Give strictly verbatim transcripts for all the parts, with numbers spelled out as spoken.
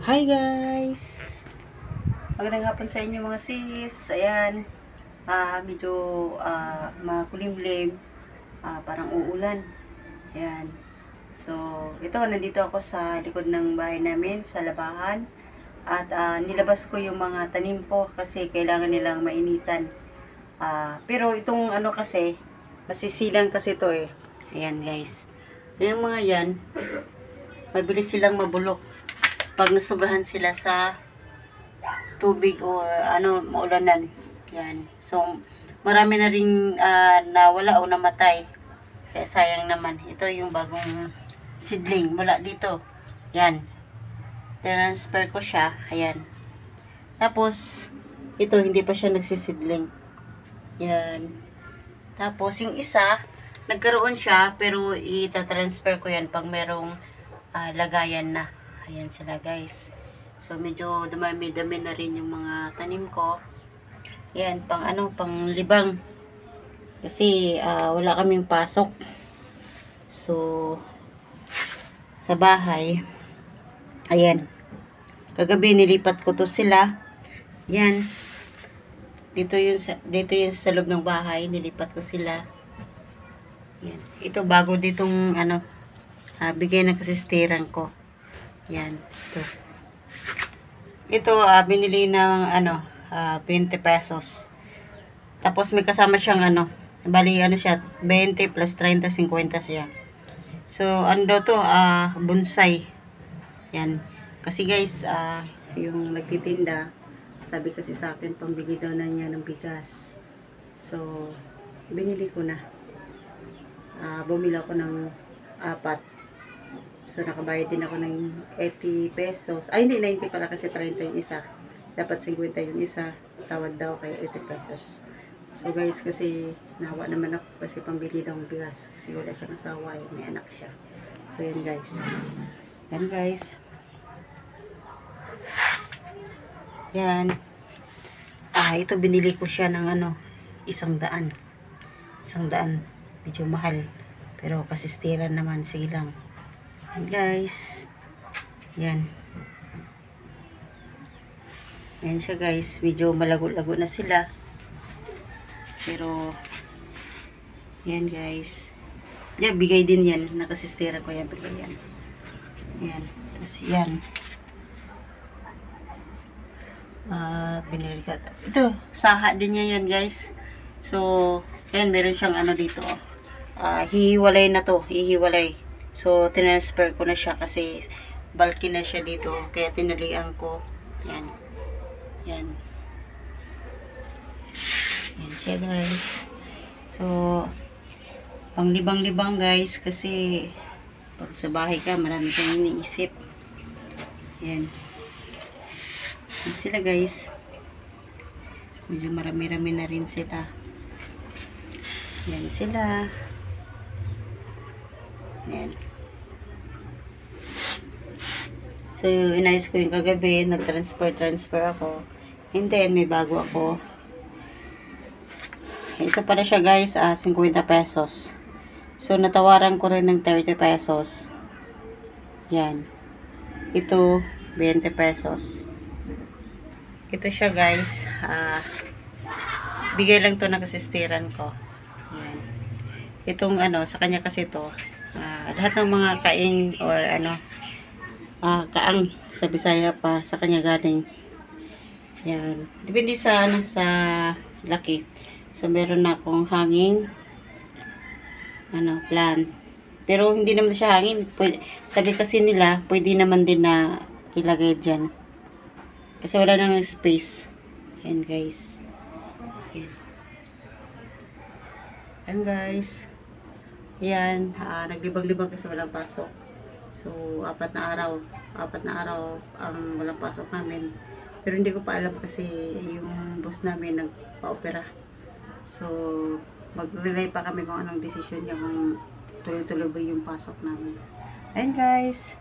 Hi guys! Magandang hapon sa inyo mga sis. Ayan, ah medyo ah makulimlim, ah, parang uulan. Ayan. So, ito, nandito ako sa likod ng bahay namin, sa labahan. At ah, nilabas ko yung mga tanim ko kasi kailangan nilang mainitan. Ah, pero itong ano kasi, masisilang kasi to eh. Ayan guys. Yung mga yan, mabilis silang mabulok pag nasobrahan sila sa tubig o ano, maulanan. Yan. So, marami na rin uh, nawala o namatay. Kaya sayang naman. Ito yung bagong seedling mula dito. Yan. Transfer ko siya. Ayan. Tapos, ito hindi pa siya nagsisidling. Yan. Tapos, yung isa, nagkaroon siya, pero ita-transfer ko yan pag merong uh, lagayan na. Ayan sila guys. So, medyo dumami-dami na rin yung mga tanim ko. Yan, pang ano, pang libang. Kasi, uh, wala kaming pasok. So, sa bahay. Ayan. Kagabi, nilipat ko to sila. Yan. Dito yung, dito yung sa loob ng bahay. Nilipat ko sila. Yan. Ito, bago ditong, ano, uh, bigay ng kasistiran ko. Yan. Ito. Ito, uh, binili ng, ano, uh, twenty pesos. Tapos, may kasama siyang, ano, bali, ano siya, twenty plus thirty, fifty siya. So, ano to, uh, bonsai. Yan. Kasi, guys, uh, yung nagtitinda, sabi kasi sa akin, pambili daw na niya ng bigas. So, binili ko na. Uh, bumili ako ng apat. So, nakabayad din ako ng eighty pesos. Ay, hindi, ninety pala kasi thirty yung isa. Dapat fifty yung isa. Tawad daw kaya eighty pesos. So, guys, kasi nawa naman ako kasi pambili daw ng bigas. Kasi wala siyang asawa, may anak siya. So, yan guys. Yan guys. Yan. Ah, ito binili ko siya ng ano, isang daan. Isang daan. Medyo mahal. Pero kasistiran naman, sige lang. Yan guys. Yan. Yan siya guys. Medyo malago-lago na sila. Pero yan guys. Yan, bigay din yan. Nakasistera ko yan. Bigay yan. Yan. Tapos yan. Uh, binili ka. Ito. Saha din niya yan guys. So, yan. Meron siyang ano dito. Uh, hihiwalay na to. Hihiwalay. So, tinransfer ko na siya kasi bulky na siya dito. Kaya tinalian ko. Yan. Yan. Yan siya guys. So, panglibang-libang guys. Kasi, pag sa bahay ka, marami kang iniisip. Yan. Yan sila guys. Medyo marami-rami na rin sila. Yan sila. Yan. So, inayos ko yung kagabi. Nag-transfer-transfer ako. And then, may bago ako. Ito pala siya guys, ah, fifty pesos. So, natawaran ko rin ng thirty pesos. Yan. Ito, twenty pesos. Ito siya guys. Ah, bigay lang to na kasistiran ko. Yan. Itong ano, sa kanya kasi to. Uh, lahat ng mga kaing or ano uh, kaang sa Bisaya pa sa kanya galing. Yan, depende sa ano, sa laki. So meron na akong hanging ano, plant, pero hindi naman siya hangin. Pwede, sabi kasi nila pwede naman din na ilagay dyan kasi wala nang space. Yan guys. Yan, yan guys. Yan, uh, naglibang-libang kasi walang pasok. So, apat na araw. Apat na araw ang walang pasok namin. Pero hindi ko pa alam kasi yung boss namin nagpa-opera. So, mag-relay pa kami kung anong desisyon niya kung tuloy-tuloy ba yung pasok namin. Ayan guys.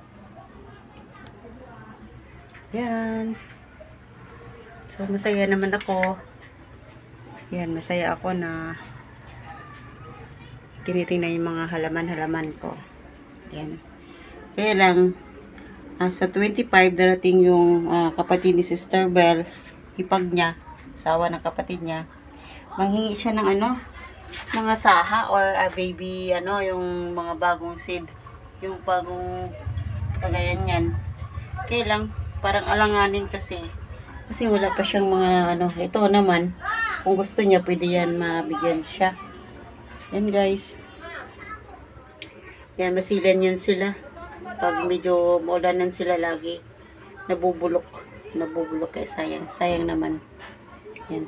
Yan. So, masaya naman ako. Yan, masaya ako na tinitingnan yung mga halaman-halaman ko. Yan. Kaya lang, uh, sa twenty-five, darating yung uh, kapatid ni Sister Bell, ipag niya, asawa ng kapatid niya. Manghingi siya ng ano, mga saha or uh, baby, ano, yung mga bagong seed. Yung bagong kagayan yan. Kaya lang, parang alanganin kasi. Kasi wala pa siyang mga ano, ito naman, kung gusto niya, pwede yan mabigyan siya. Yan guys. Yan, masilan yan sila. Pag medyo maulanan sila lagi, nabubulok. Nabubulok kaya sayang. Sayang naman. Yan.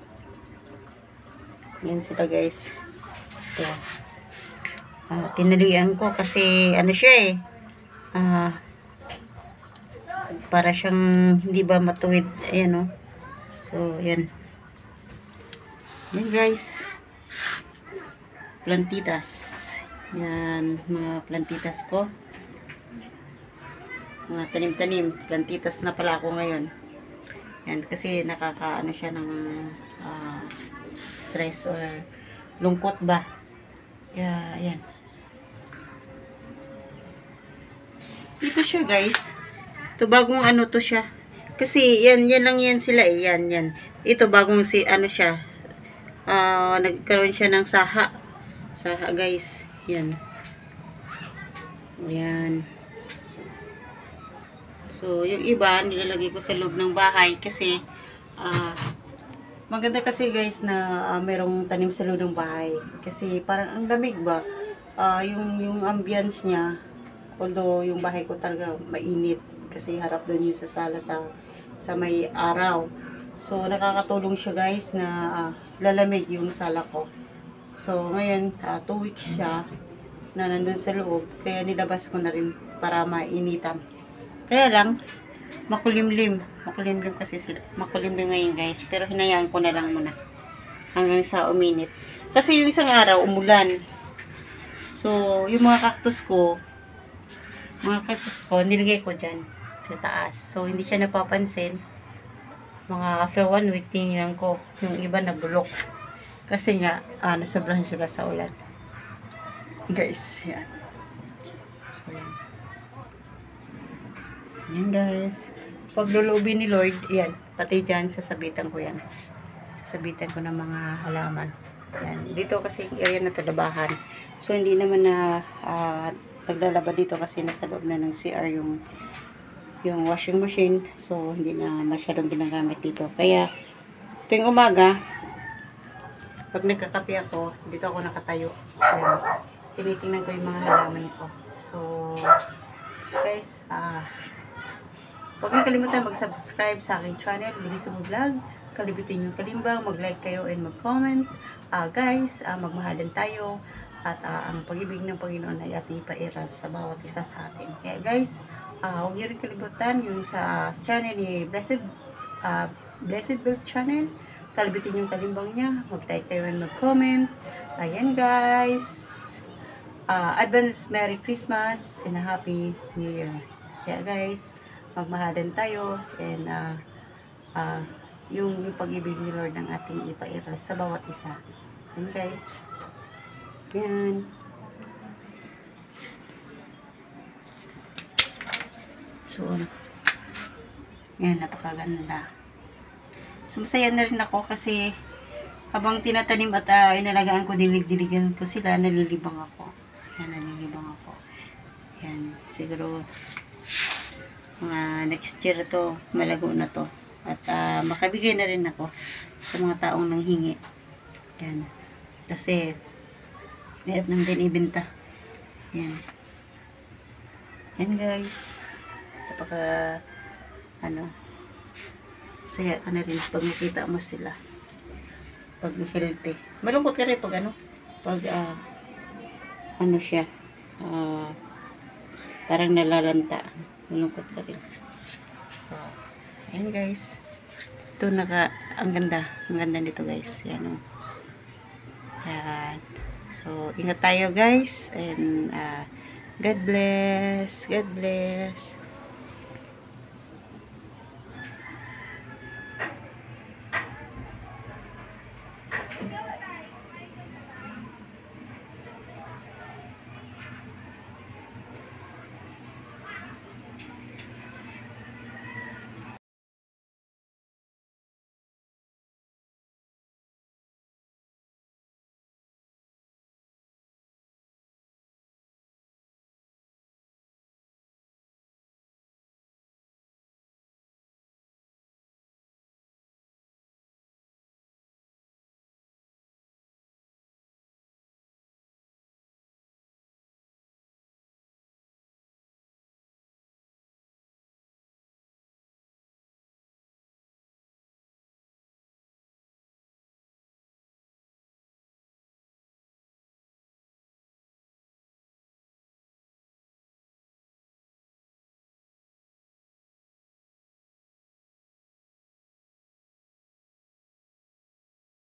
Yan sila guys. Ito. Uh, tinalian ko kasi ano siya eh. Ah... Uh, para siyang hindi ba matuwid. Ayan o. Oh. So, yan. Yan guys. Plantitas. Yan. Mga plantitas ko. Mga tanim-tanim. Plantitas na pala ako ngayon. Yan. Kasi nakakaano siya ng uh, stress or lungkot ba. Kaya, yan. Ito siya guys. Ito bagong ano to siya. Kasi yan, yan lang yan sila eh. Yan, yan. Ito bagong si, ano siya. Uh, nagkaroon siya ng saha. Saha guys. Yan. Yan. So, yung iba, nilalagay ko sa loob ng bahay. Kasi, uh, maganda kasi guys na uh, merong tanim sa loob ng bahay. Kasi parang ang lamig ba. Uh, yung, yung ambience niya. Although, yung bahay ko talaga mainit. Kasi harap doon yung sa sala sa, sa may araw. So, nakakatulong siya guys na uh, lalamig yung sala ko. So, ngayon, uh, two weeks siya na nandun sa loob. Kaya nilabas ko na rin para mainitan. Kaya lang, makulimlim. Makulimlim kasi sila. Makulimlim ngayon guys. Pero hinayaan ko na lang muna. Hanggang sa uminit. Kasi yung isang araw, umulan. So, yung mga cactus ko, mga cactus ko, nilagay ko dyan sa taas. So, hindi siya napapansin. Mga after one week, tingnan ko. Yung iba nabulok. Kasi nga, ah, nasobrahan sila sa ulan. Guys, yan. So, yan. Yan guys. Pag lulubin ni Lord, yan. Pati dyan, sasabitan ko yan. Sasabitan ko ng mga halaman. Yan. Dito kasi area na talabahan. So, hindi naman na uh, naglalaba dito kasi nasa loob na ng C R yung yung washing machine. So, hindi na masyadong ginagamit dito. Kaya, tuwing umaga, pag nagkakape ako, dito ako nakatayo. Ayan, tinitingnan ko yung mga halaman ko. So, guys, ah, uh, huwag niyo kalimutan mag-subscribe sa aking channel, Bilis mo Vlog. Kalibutin yung kalimbang, mag-like kayo and mag-comment. Uh, guys, uh, magmahalan tayo. At uh, ang pag-ibig ng Panginoon ay ating ipairal sa bawat isa sa atin. Kaya guys, uh, huwag niyo rin kalimutan yung sa channel ni Blessed uh, Blessed Bird Channel. Kalibutin yung kalimbang niya. Mag-like kayo and mag-comment. Ayan guys. Uh, advance Merry Christmas and a Happy New Year. Kaya guys, magmahalan tayo and uh, uh, yung, yung pag-ibig ni Lord ng ating ipairal sa bawat isa. Ayan guys. Yan. So, yan, napakaganda. So, masaya na rin ako kasi habang tinatanim at uh, inalagaan ko, dilig-diligan ko sila, nalilibang ako. Yan, nalilibang ako. Yan, siguro mga next year to, malago na to. At uh, makabigay na rin ako sa mga taong nanghingi. Yan. Kasi, meron nang din ibenta. Yan. Yan guys. Napaka, ano, saya ka na rin pag makita mo sila. Pag healthy. Malungkot ka rin pag ano, pag, uh, ano siya, uh, parang nalalanta. Malungkot ka rin. So, ayan guys. Ito naka, ang ganda. Ang ganda nito guys. Yan o. Yan. So, ingat tayo guys. And, uh, God bless. God bless.